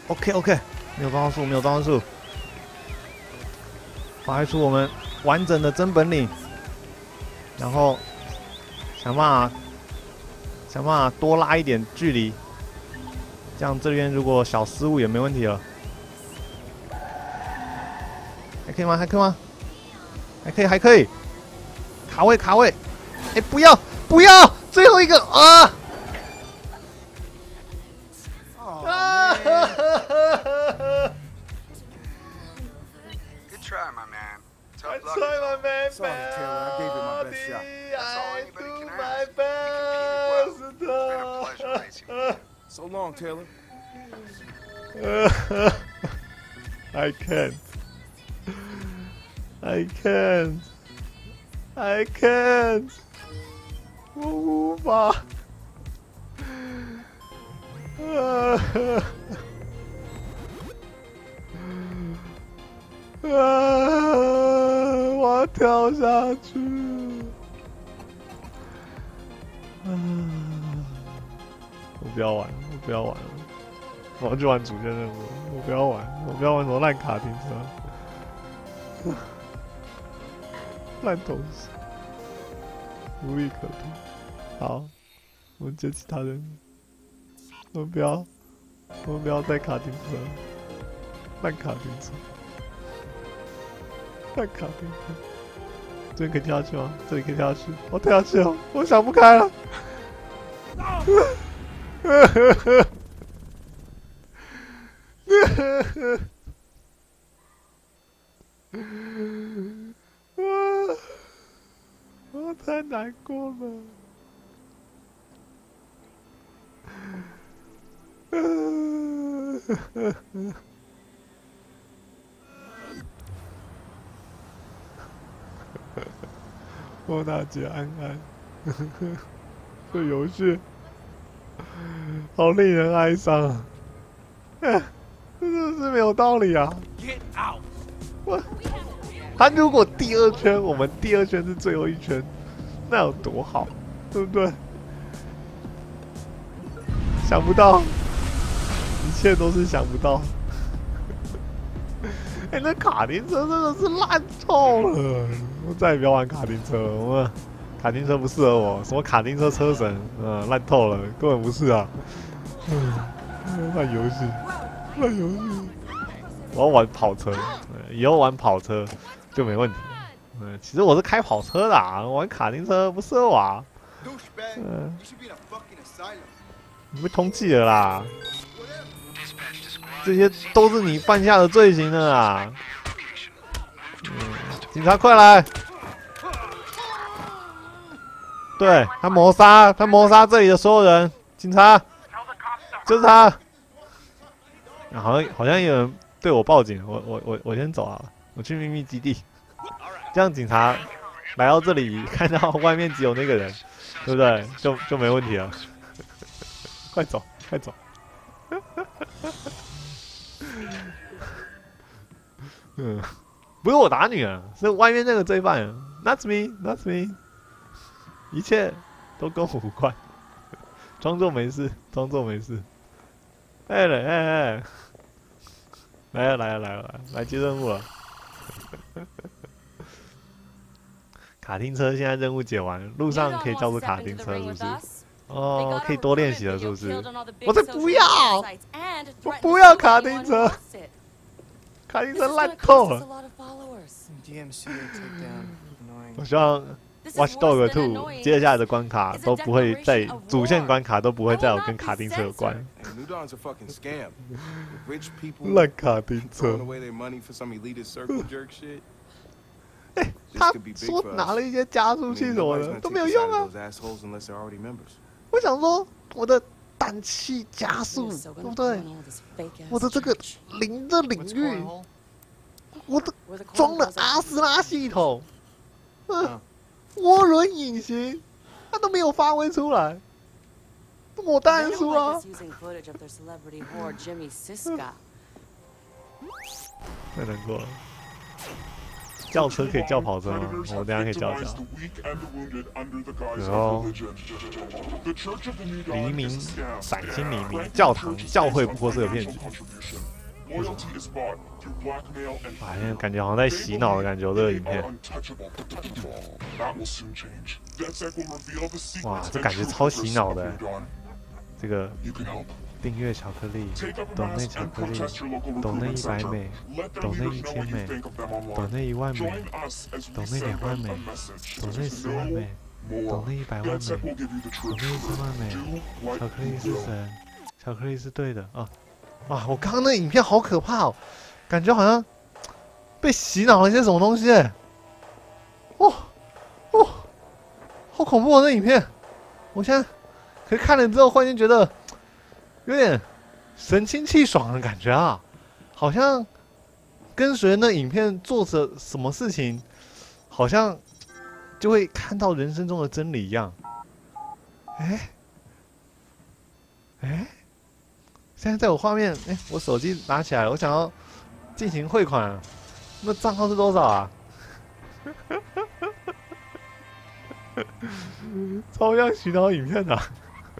OK OK， 没有招数，没有招数，发挥出我们完整的真本领，然后想办法多拉一点距离，这样这边如果小失误也没问题了。还可以吗？还可以吗？还可以，卡位，哎，不要，最后一个啊！啊 Good try, my man. Tough I luck. try my man, Sorry, Taylor. I gave it my best shot. That's all I anybody do can my ask. best. You competed well. It's been a pleasure racing with you. So long, Taylor. I can't.我无法。我要跳下去。我不要玩了，我要去玩主线任务。我不要玩什么烂卡丁车，烂东西，无利可图。好，我们接其他人。我们不要再卡丁车，烂卡丁车。这边可以跳下去吗？这里可以跳下去，我跳下去了，我想不开了。我太难过了。莫娜姐安安，这游戏好令人哀伤啊！真的是没有道理啊！他如果第二圈，我们第二圈是最后一圈，那有多好，对不对？想不到，一切都是想不到。哎，那卡丁车真的是烂透了！我再也不要玩卡丁车了，卡丁车不适合我。什么卡丁车车神，烂透了，根本不是啊！烂游戏。我要玩跑车，以后玩跑车就没问题。其实我是开跑车的啊，玩卡丁车不适合我啊。你被通缉了啦！这些都是你犯下的罪行了啊！警察快来！对，他谋杀这里的所有人，警察，就是他。好像有人对我报警，我先走啊，我去秘密基地。这样警察来到这里，看到外面只有那个人，对不对？就没问题了。快走！不是我打你啊，是外面那个罪犯。Not me，一切都跟我无关，装作没事。哎，来接任务了。卡丁车现在任务解完，路上可以叫做卡丁车，是不是？哦，可以多练习了，是不是？我才不要！我不要卡丁车，卡丁车烂透了。我希望 Watch Dogs 2接下来的关卡都不会再主线关卡都不会再有跟卡丁车有关。烂卡丁车。他说拿了一些加速器什么的都没有用啊。我想说我的氮气加速，对不对？我的这个零的领域，我的装了阿斯拉系统，涡轮引擎，它都没有发挥出来，我当然输啊！太难过了。 轿车可以叫跑车吗？我等下可以叫。然后黎明，崭新黎明，教堂、教会不过是个骗局。哎，感觉好像在洗脑的感觉，这个影片。哇，这感觉超洗脑的。这个订阅巧克力，抖内巧克力，抖内100美，抖内1000美，抖内1万美，抖内2万美，抖内10万美，抖内100万美，抖内1000万美。巧克力是神，巧克力是对的啊！哇，我刚刚那影片好可怕哦，感觉好像被洗脑了一些什么东西。哦，好恐怖哦！那影片，我现在可是看了之后，忽然间觉得有点神清气爽的感觉啊，好像跟随那影片做着什么事情，好像就会看到人生中的真理一样。现在在我画面，我手机拿起来了，我想要进行汇款，那账号是多少啊？超像洗脑影片的、啊。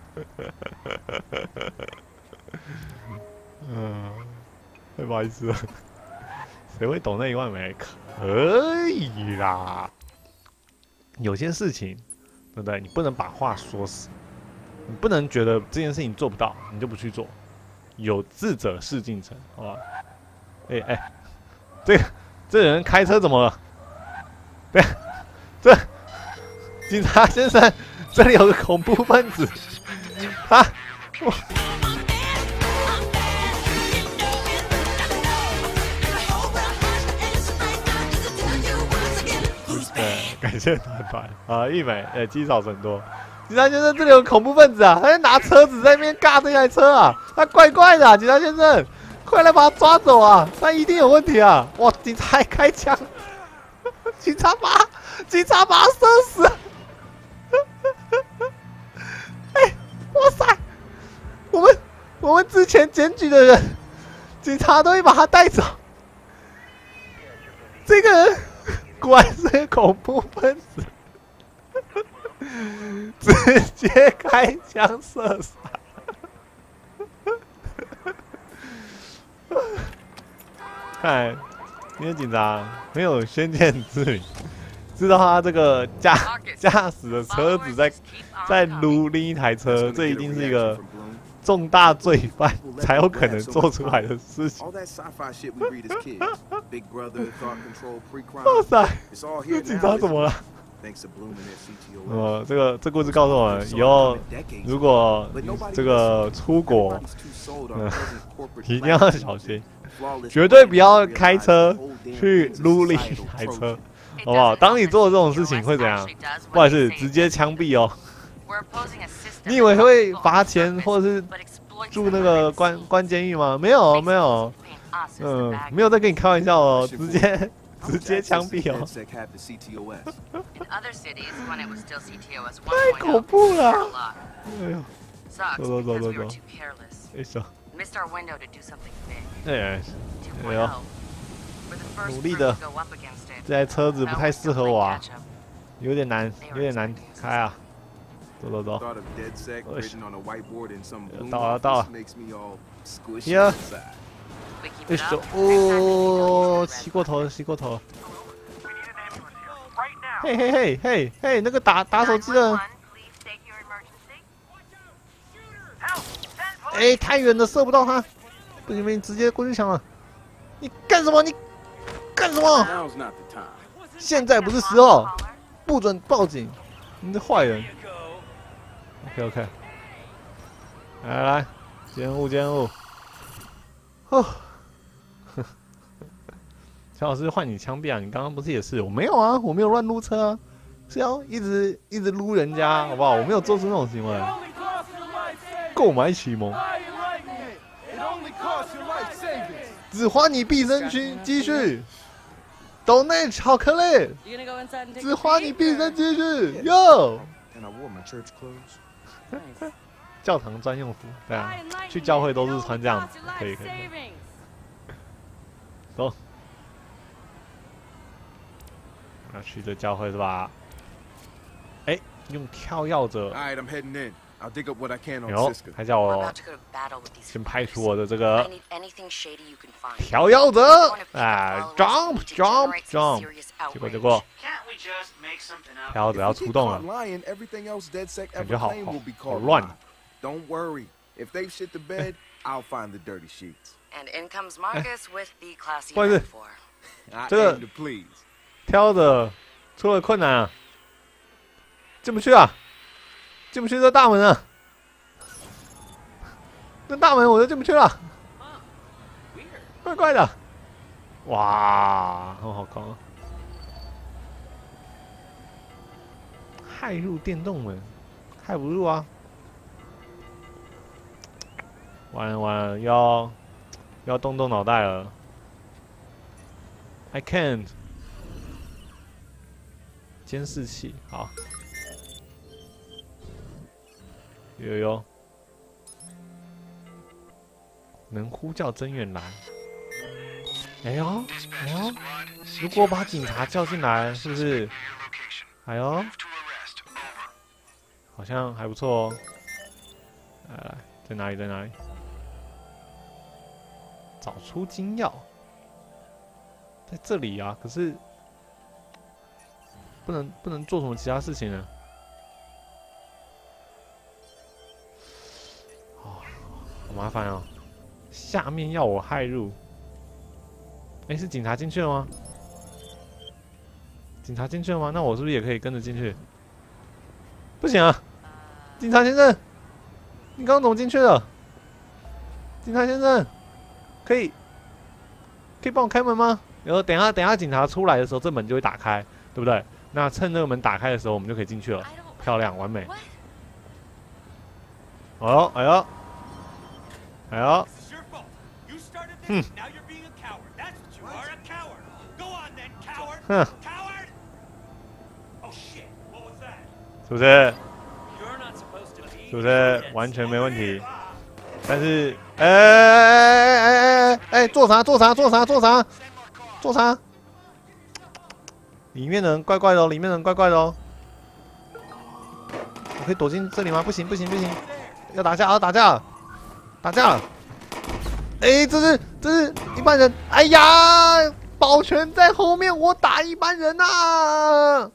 太不好意思了，谁会懂那1万美？可以啦。有些事情，对不对？你不能把话说死，你不能觉得这件事情做不到，你就不去做。有志者事竟成，好吧？这人开车怎么了？对，这警察先生，这里有个恐怖分子，感谢团啊，1美，积少成多。警察先生，这里有恐怖分子啊！他在拿车子在那边尬这台车啊，他怪怪的、啊，警察先生，快来把他抓走啊！他一定有问题啊！哇，警察还开枪，警察把他射死！哇塞，我们之前检举的人，警察都会把他带走。这个人果然是个恐怖分子。直接开枪射杀！看，因为警察很有先见之明，知道他这个驾驶的车子在撸另一台车，这一定是一个重大罪犯才有可能做出来的事情。哇塞，这警察怎么了？这故事告诉我们，以后如果这个出国，一定要小心，绝对不要开车去撸另一台车，好不好？当你做这种事情会怎样？不好意思，直接枪毙哦！你以为会罚钱或者是住那个关监狱吗？没有，没有在跟你开玩笑哦，直接枪毙哦！太恐怖了！哎呦，走！哎手，哎呦，努力的，这台车子不太适合我啊，有点难开啊！走，到了，呀！哎手，哦，骑过头了！嘿，那个打手机的，太远了，射不到他，不行，直接过去抢了。你干什么？现在不是时候，不准报警！你这坏人。OK， 来，监护。哦，乔老师换你枪毙啊！你刚刚不是也是？我没有啊，我没有乱撸车啊，是要一直撸人家，好不好？我没有做出那种行为。购买启蒙，只花你毕生积蓄。抖内巧克力，只花你毕生积蓄。哟。教堂专用服，对啊，去教会都是穿这样子，可以。走， 要去这教会是吧？哎，用跳跃着。 All right, I'm heading in. I'll dig up what I can on 哟， Siska. 还叫我 We're about to go to battle with these 先派 fighters. 出我的这 I 个 need anything shady you can find. 跳跃者， If you wanna pick 哎 up followers, ，jump we need to jump generate some jump， serious 结果 outrage. Can't we just make something up? 跳跃者要 If 出 we get 动 caught 了， lying, everything else DedSec 感 ever 觉好 claimed will be 好 called a 乱 lie. Don't worry. If they've shit the bed, I'll find the dirty sheets. And in comes Marcus with the classy 不好意思， metaphor. I 这个 aim to please. 跳跃者出了困难啊，进不去啊，进不去这大门啊，这大门我就进不去了，怪怪的，哇，很好看啊！骇入电动门，骇不入啊！完了完了，要动脑袋了。I can't。监视器，好。有，能呼叫增援栏。哎呦，如果把警察叫进来，是不是？哎呦，好像还不错哦。来，在哪里？在哪里？找出金钥，在这里啊。可是不能做什么其他事情呢？哦，好麻烦哦。下面要我骇入，哎，是警察进去了吗？警察进去了吗？那我是不是也可以跟着进去？不行啊，警察先生，你刚刚怎么进去的？警察先生，可以帮我开门吗？然后等一下警察出来的时候，这门就会打开，对不对？那趁这个门打开的时候，我们就可以进去了，漂亮，完美。哎呦，哼，哼，是不是？是不是完全没问题？但是，做啥？里面的人怪怪的哦，我可以躲进这里吗？不行，要打架了！哎，这是一般人！哎呀，保全在后面，我打一般人呐！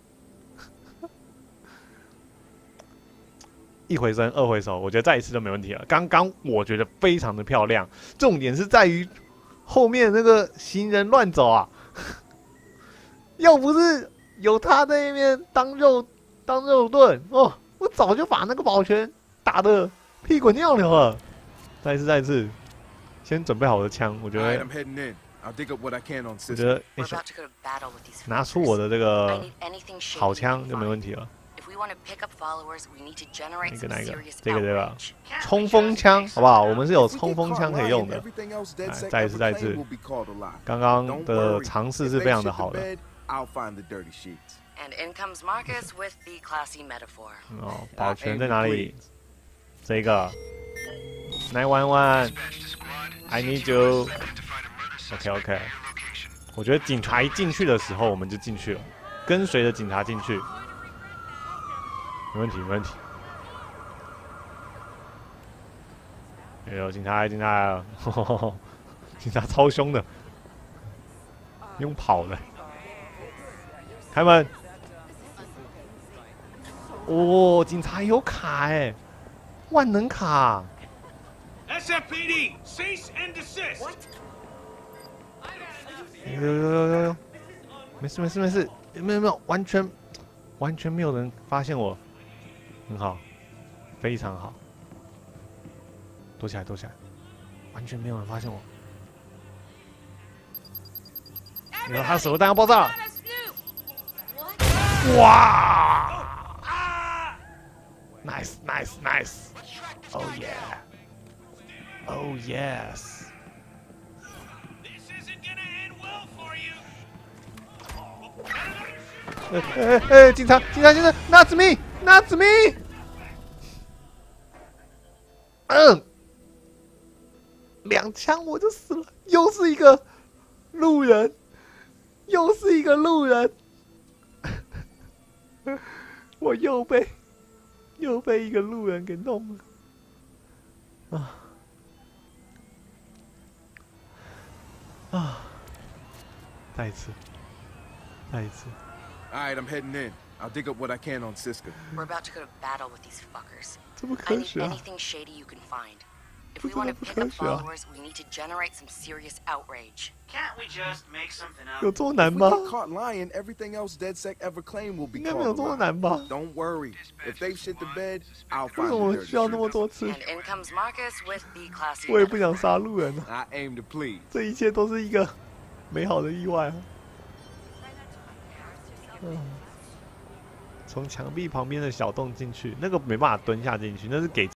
一回生，二回熟，我觉得再一次都没问题了。刚刚我觉得非常的漂亮，重点是在于后面那个行人乱走啊！要不是有他在那边当肉盾哦，我早就把那个保全打得屁滚尿流了。再一次，先准备好我的枪，我觉得，拿出我的这个好枪就没问题了。哪一个？这个，冲锋枪，好不好？我们是有冲锋枪可以用的。再一次，刚刚的尝试是非常的好的。哦，保全在哪里？这个 911，I need you。OK， 我觉得警察一进去的时候，我们就进去了，跟随着警察进去，没问题。哎呦，警察来了，警察超凶的，用跑的。开门！哦，警察有卡哎，万能卡。 SFPD, cease and desist. 有，没事，没有，完全没有人发现我，很好，非常好。躲起来，完全没有人发现我。然后他手榴弹要爆炸了。哇 ！Nice! Oh yeah! Oh yes! 警察先生 ，Not me! 2枪我就死了，又是一个路人。 我又被一个路人给弄了。再一次。 All right, I'm heading in. I'll dig up what I can on Siska. We're about to go to battle with these fuckers. 这不 I 科 need 学啊！ anything shady you can find. If 这 we 真 want 的 to 不 pick 科 up 学啊！ followers, we need to generate some serious outrage. Can't we just make something up? 有这么难 If we 吗？ get caught lying, everything else DedSec ever claimed will be 应该没有 called 这 a 么 lie. 难吧？ Don't worry. If they've shit the bed, I'll 为 find 什 the 么 dirty 需要那么 shit. 多次？ And in comes Marcus with the classy. 我也不想杀路人啊！ I aim to please. 这一切都是一个美好的意外啊！从墙壁旁边的小洞进去，那个没办法蹲下进去，那是给